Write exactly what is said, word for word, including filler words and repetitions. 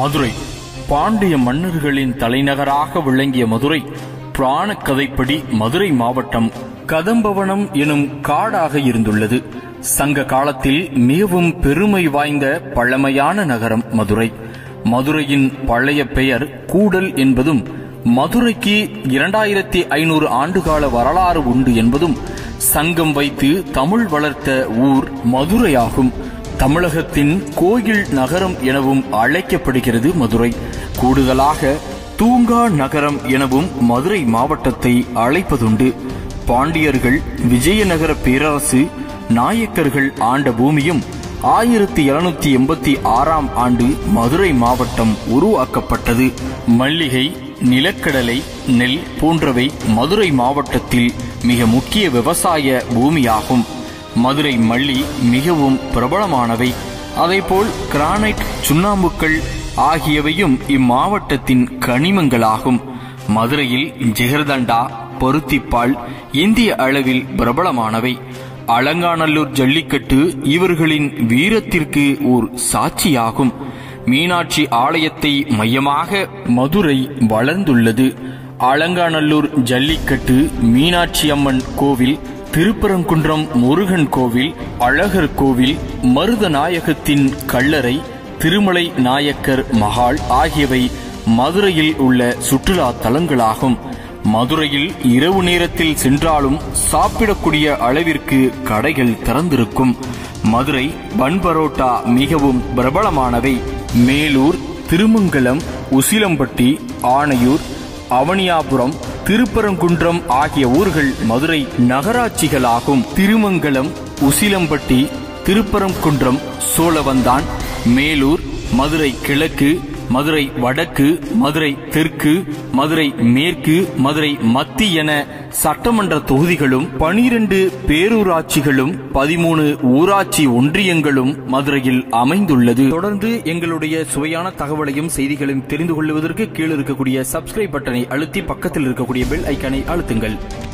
மதுரை பாண்டிய மன்னர்களின் தலைநகராக விளங்கிய மதுரை புராண கதைப்படி மதுரை மாவட்டம் கதம்பவனம் எனும் காடாக இருந்துள்ளது. சங்க காலத்தில் மிகவும் பெருமை வாய்ந்த பழமையான நகரம் மதுரை. மதுரையின் பழைய பெயர் கூடல் என்பதும் மதுரைக்கு இரண்டாயிரத்தி ஐநூறு ஆண்டுகால வரலாறு உண்டு என்பதும் சங்கம் வைத்து தமிழ் வளர்த்த ஊர் மதுரையாகும். தமிழகத்தின் கோயில் நகரம் எனவும் அழைக்கப்படுகிறது மதுரை. கூடுதலாக தூங்கா நகரம் எனவும் மதுரை மாவட்டத்தை அழைப்பதுண்டு. பாண்டியர்கள் விஜயநகர பேரரசு நாயக்கர்கள் ஆண்ட பூமியும் ஆயிரத்தி எழுநூத்தி எண்பத்தி ஆறாம் ஆண்டு மதுரை மாவட்டம் உருவாக்கப்பட்டது. மல்லிகை, நிலக்கடலை, நெல் போன்றவை மதுரை மாவட்டத்தில் மிக முக்கிய விவசாய பூமியாகும். மதுரை மல்லி மிகவும் பிரபலமானவை. அதேபோல் கிரானைட், சுண்ணாம்புக்கள் ஆகியவையும் இம்மாவட்டத்தின் கனிமங்களாகும். மதுரையில் ஜிகர்தண்டா, பருத்திப்பால் இந்திய அளவில் பிரபலமானவை. அலங்காநல்லூர் ஜல்லிக்கட்டு இவர்களின் வீரத்திற்கு ஓர் சாட்சியாகும். மீனாட்சி ஆலயத்தை மையமாக மதுரை வளர்ந்துள்ளது. அலங்காநல்லூர் ஜல்லிக்கட்டு, மீனாட்சி அம்மன் கோவில், திருப்பரங்குன்றம் முருகன் கோவில், அழகர் கோவில், மருதநாயகத்தின் கல்லறை, திருமலை நாயக்கர் மஹால் ஆகியவை மதுரையில் உள்ள சுற்றுலா தலங்களாகும். மதுரையில் இரவு நேரத்தில் சென்றாலும் சாப்பிடக்கூடிய அளவிற்கு கடைகள் திறந்திருக்கும். மதுரை பன் பரோட்டா மிகவும் பிரபலமானவை. மேலூர், திருமங்கலம், உசிலம்பட்டி, ஆணையூர், அவனியாபுரம், திருப்பரங்குன்றம் ஆகிய ஊர்கள் மதுரை நகராட்சிகளாகும். திருமங்கலம், உசிலம்பட்டி, திருப்பரங்குன்றம், சோழவந்தான், மேலூர், மதுரை கிழக்கு, மதுரை வடக்கு, மதுரை தெற்கு, மதுரை மேற்கு, மதுரை மத்திய என சட்டமன்ற தொகுதிகளும் பனிரண்டு பேரூராட்சிகளும் பதிமூணு ஊராட்சி ஒன்றியங்களும் மதுரையில் அமைந்துள்ளது. தொடர்ந்து எங்களுடைய சுவையான தகவலையும் செய்திகளையும் தெரிந்து கொள்வதற்கு கீழே இருக்கக்கூடிய சப்ஸ்கிரைப் பட்டனை அழுத்தி பக்கத்தில் இருக்கக்கூடிய பெல் ஐக்கானை அழுத்துங்கள்.